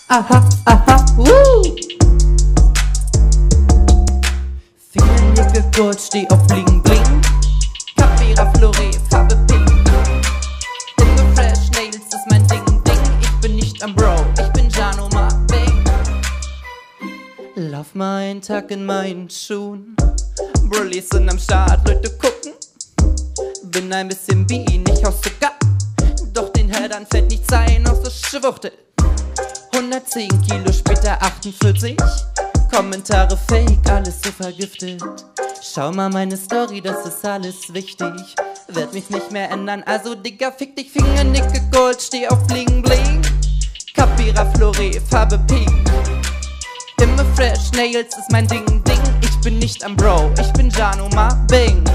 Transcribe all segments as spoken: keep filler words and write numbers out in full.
Aha, aha, woo! Fingernicke Gold, steh auf Bling Bling. Capira Flore, Farbe Pink. Immer fresh, Nails ist mein Ding Ding. Ich bin nicht am Bro, ich bin Jano Bing. Lauf mal einen Tag in meinen Schuhen. Brillis sind am Start, Leute gucken. Bin ein bisschen wie nicht aus Zucker. Doch den Herdern fällt nichts ein aus der Schwuchtel. hundertzehn Kilo später achtundvierzig. Kommentare fake, alles so vergiftet. Schau mal meine Story, das ist alles wichtig. Werd mich nicht mehr ändern, also Digga, fick dich. Fingernicke Gold, steh auf Bling Bling. Capira Flore, Farbe Pink. Immer fresh, Nails ist mein Ding Ding. Ich bin nicht am Bro, ich bin Jano Bing.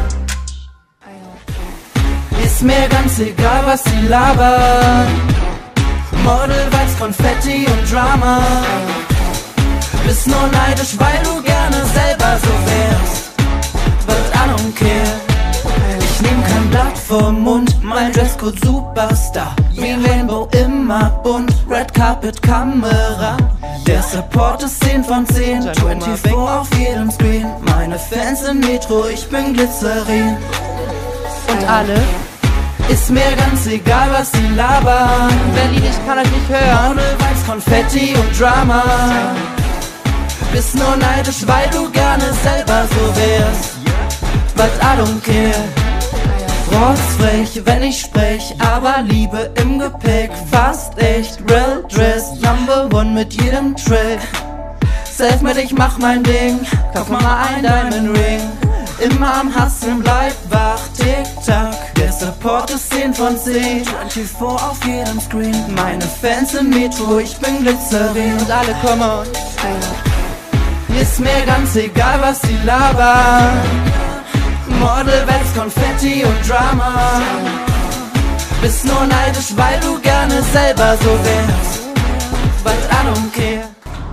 Ist mir ganz egal, was sie labern. Model, Weiß, Konfetti und Drama. Bist nur neidisch, weil du gerne selber so wärst. But I don't care. Ich nehm kein Blatt vom Mund. Mein Dresscode Superstar. Wie Rainbow immer bunt. Red Carpet Kamera. Der Support ist zehn von zehn. vierundzwanzig auf jedem Screen. Meine Fans im Metro, ich bin Glycerin. Und alle? Ist mir ganz egal, was sie labern. Berlin, ich kann euch nicht hören. Model, Weiß, Konfetti und Drama. Bist nur neidisch, weil du gerne selber so wärst. But I don't care. Rotzfrech, wenn ich sprech, aber Liebe im Gepäck. Fast echt, real dress, number one mit jedem Track. Selfmade, ich mach mein Ding. Kauf mal ein Diamond Ring. Immer am Hustlen, bleib wach, Tick-Tack. Der Support ist zehn von zehn. vierundzwanzig auf jedem Screen. Meine Fans im Metro, ich bin Glycerin. Und alle kommen. Ist mir ganz egal, was sie labern. Model, West, Konfetti und Drama. Bist nur neidisch, weil du gerne selber so wärst. But I don't care.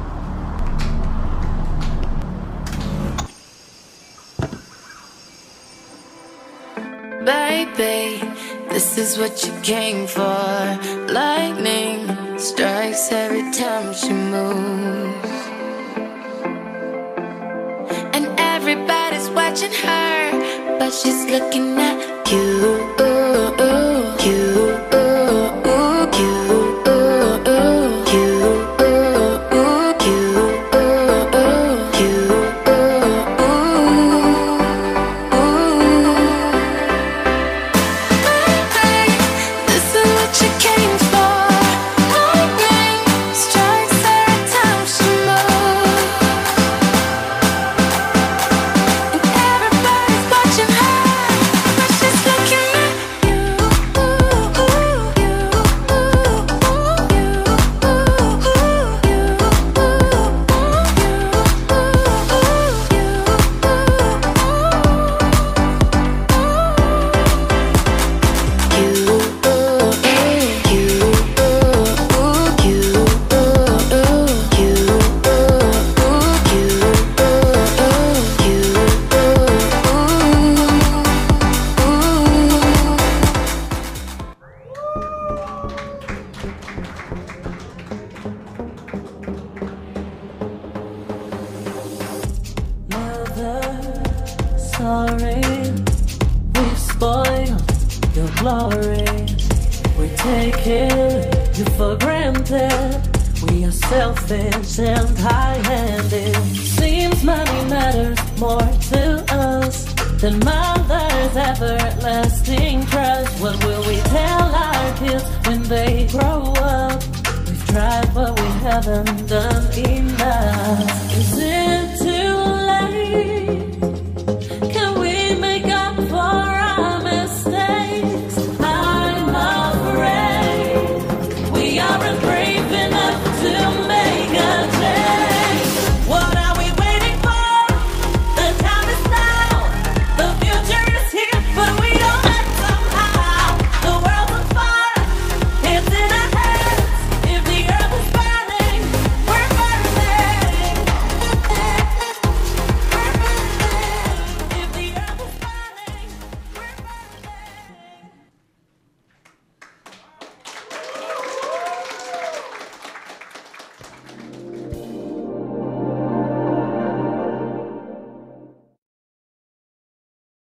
Baby, this is what you came for. Lightning strikes every time she moves. And everybody's watching her, but she's looking at you, you, you, sorry, we spoiled your glory. We taking you for granted. We are selfish and high-handed. Seems money matters more to us than mother's everlasting trust. What will we tell our kids when they grow up? We've tried, but we haven't done enough.